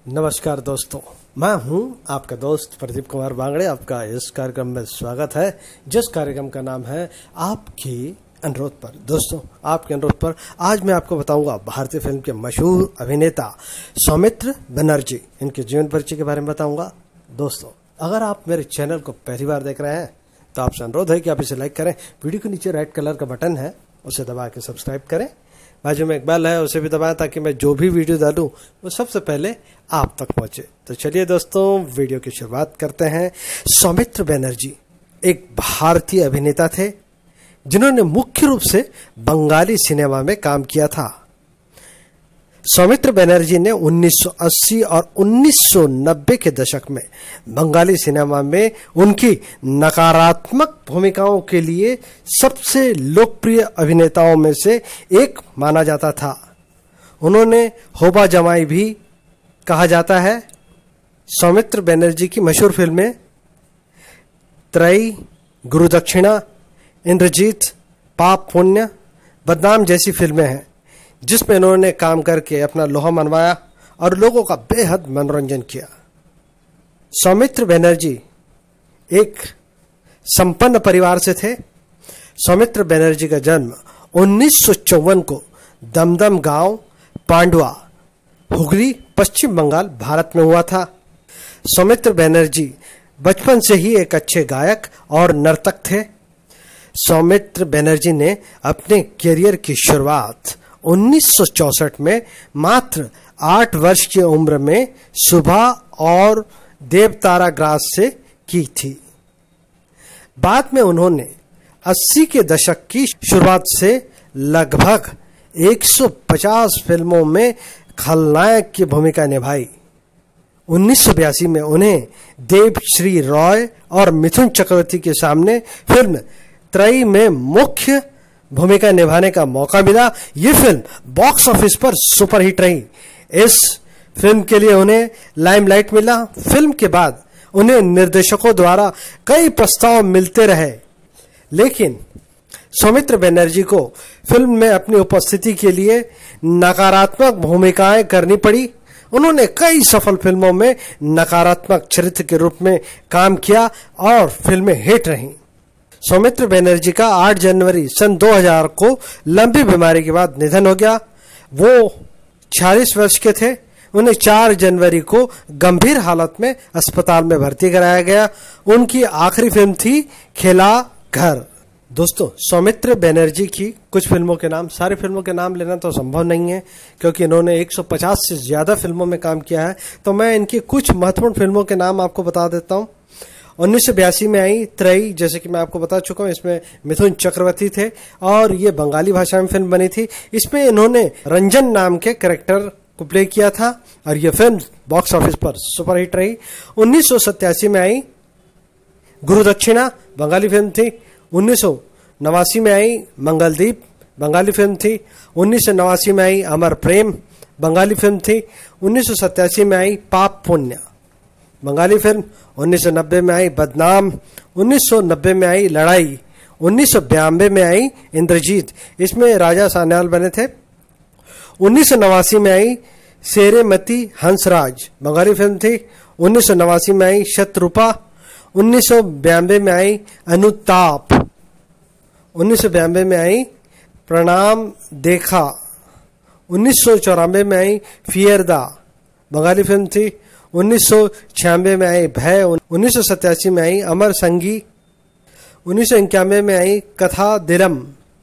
नमस्कार दोस्तों, मैं हूं आपका दोस्त प्रदीप कुमार बांगड़े। आपका इस कार्यक्रम में स्वागत है, जिस कार्यक्रम का नाम है आपके अनुरोध पर। दोस्तों, आपके अनुरोध पर आज मैं आपको बताऊंगा भारतीय फिल्म के मशहूर अभिनेता सौमित्र बनर्जी, इनके जीवन परिचय के बारे में बताऊंगा। दोस्तों, अगर आप मेरे चैनल को पहली बार देख रहे हैं तो आपसे अनुरोध है कि आप इसे लाइक करें। वीडियो के नीचे रेड कलर का बटन है, उसे दबा के सब्सक्राइब करें। बाजू में एक बेल है, उसे भी दबाएं ताकि मैं जो भी वीडियो डालूं वो सबसे पहले आप तक पहुंचे। तो चलिए दोस्तों, वीडियो की शुरुआत करते हैं। सौमित्र बनर्जी एक भारतीय अभिनेता थे जिन्होंने मुख्य रूप से बंगाली सिनेमा में काम किया था। सौमित्र बनर्जी ने 1980 और 1990 के दशक में बंगाली सिनेमा में उनकी नकारात्मक भूमिकाओं के लिए सबसे लोकप्रिय अभिनेताओं में से एक माना जाता था। उन्होंने होबा जमाई भी कहा जाता है। सौमित्र बनर्जी की मशहूर फिल्में त्रयी, गुरुदक्षिणा, इंद्रजीत, पाप पुण्य, बदनाम जैसी फिल्में हैं जिसमें इन्होंने काम करके अपना लोहा मनवाया और लोगों का बेहद मनोरंजन किया। सौमित्र बनर्जी एक संपन्न परिवार से थे। सौमित्र बनर्जी का जन्म 1954 को दमदम गांव, पांडवा, हुगली, पश्चिम बंगाल, भारत में हुआ था। सौमित्र बनर्जी बचपन से ही एक अच्छे गायक और नर्तक थे। सौमित्र बनर्जी ने अपने करियर की शुरुआत 1964 में मात्र 8 वर्ष की उम्र में सुबह और देवतारा ग्रास से की थी। बाद में उन्होंने 80 के दशक की शुरुआत से लगभग 150 फिल्मों में खलनायक की भूमिका निभाई। 1982 में उन्हें देवश्री रॉय और मिथुन चक्रवर्ती के सामने फिल्म त्रयी में मुख्य भूमिका निभाने का मौका मिला। ये फिल्म बॉक्स ऑफिस पर सुपरहिट रही। इस फिल्म के लिए उन्हें लाइमलाइट मिला। फिल्म के बाद उन्हें निर्देशकों द्वारा कई प्रस्ताव मिलते रहे, लेकिन सौमित्र बनर्जी को फिल्म में अपनी उपस्थिति के लिए नकारात्मक भूमिकाएं करनी पड़ी। उन्होंने कई सफल फिल्मों में नकारात्मक चरित्र के रूप में काम किया और फिल्में हिट रहीं। सौमित्र बनर्जी का 8 जनवरी सन 2000 को लंबी बीमारी के बाद निधन हो गया। वो 46 वर्ष के थे। उन्हें 4 जनवरी को गंभीर हालत में अस्पताल में भर्ती कराया गया। उनकी आखिरी फिल्म थी खेला घर। दोस्तों, सौमित्र बनर्जी की कुछ फिल्मों के नाम, सारी फिल्मों के नाम लेना तो संभव नहीं है क्योंकि इन्होंने 150 से ज्यादा फिल्मों में काम किया है। तो मैं इनकी कुछ महत्वपूर्ण फिल्मों के नाम आपको बता देता हूँ। 1982 में आई त्रयी, जैसे कि मैं आपको बता चुका हूँ, इसमें मिथुन चक्रवर्ती थे और ये बंगाली भाषा में फिल्म बनी थी। इसमें इन्होंने रंजन नाम के कैरेक्टर को प्ले किया था और ये फिल्म बॉक्स ऑफिस पर सुपरहिट रही। 1987 में आई गुरुदक्षिणा, बंगाली फिल्म थी। 1989 में आई मंगलदीप, बंगाली फिल्म थी। 1989 में आई अमर प्रेम, बंगाली फिल्म थी। 1987 में आई पाप पुण्य, बंगाली फिल्म। 1990 में आई बदनाम। 1990 में आई लड़ाई। 1992 में आई इंद्रजीत, इसमें राजा सान्याल बने थे। 1989 में आई शेरेमती हंसराज, बंगाली फिल्म थी। 1989 में आई शत्रुपा। 1992 में आई अनुताप। 1992 में आई प्रणाम देखा। 1994 में आई फियरदा, बंगाली फिल्म थी। 1996 में आई भय। 1987 में आई अमर संगी। 1991 में आई कथा दिलम।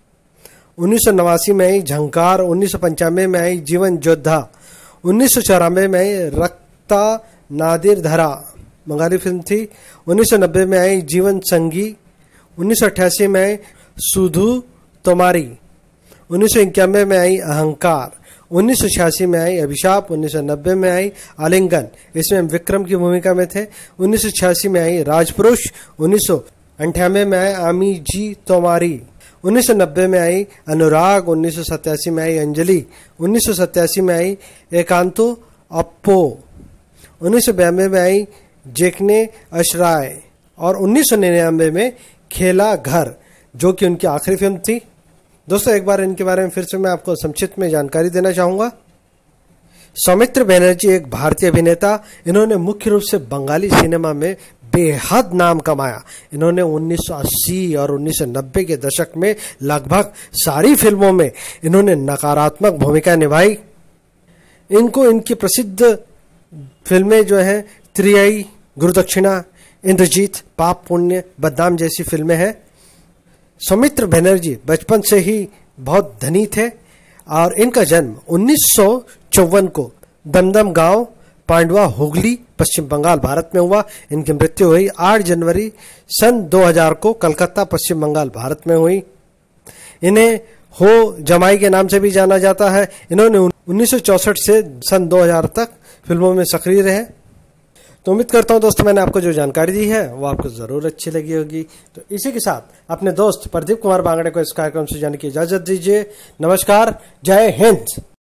1989 में आई झंकार। 1995 में आई जीवन योद्धा। 1994 में आई रक्ता नादिर धरा, बंगाली फिल्म थी। 1990 में आई जीवन संगी। 1988 में आई सुधु तोमारी। 1991 में आई अहंकार। 1986 में आई अभिशाप। 1990 में आई आलिंगन, इसमें विक्रम की भूमिका में थे। 1986 में आई राजपुरुष। 1998 में आई आमी जी तोमारी। 1990 में आई अनुराग। 1987 में आई अंजलि। 1987 में आई एकांतो अप्पो। 1992 में आई जेकने अशराय और 1999 में खेला घर, जो कि उनकी आखिरी फिल्म थी। दोस्तों, एक बार इनके बारे में फिर से मैं आपको संक्षिप्त में जानकारी देना चाहूँगा। सौमित्र बनर्जी एक भारतीय अभिनेता, इन्होंने मुख्य रूप से बंगाली सिनेमा में बेहद नाम कमाया। इन्होंने 1980 और 1990 के दशक में लगभग सारी फिल्मों में इन्होंने नकारात्मक भूमिका निभाई। इनको इनकी प्रसिद्ध फिल्में जो हैं त्रियाई, गुरुदक्षिणा, इंद्रजीत, पाप पुण्य, बदनाम जैसी फिल्में हैं। सौमित्र बनर्जी बचपन से ही बहुत धनी थे और इनका जन्म 1954 को दमदम गांव, पांडवा, हुगली, पश्चिम बंगाल, भारत में हुआ। इनकी मृत्यु हुई 8 जनवरी सन 2000 को कलकत्ता, पश्चिम बंगाल, भारत में हुई। इन्हें हो जमाई के नाम से भी जाना जाता है। इन्होंने 1964 से सन 2000 तक फिल्मों में सक्रिय रहे। तो उम्मीद करता हूं दोस्तों मैंने आपको जो जानकारी दी है वो आपको जरूर अच्छी लगी होगी। तो इसी के साथ अपने दोस्त प्रदीप कुमार बांगड़े को इस कार्यक्रम से जाने की इजाजत दीजिए। नमस्कार, जय हिंद।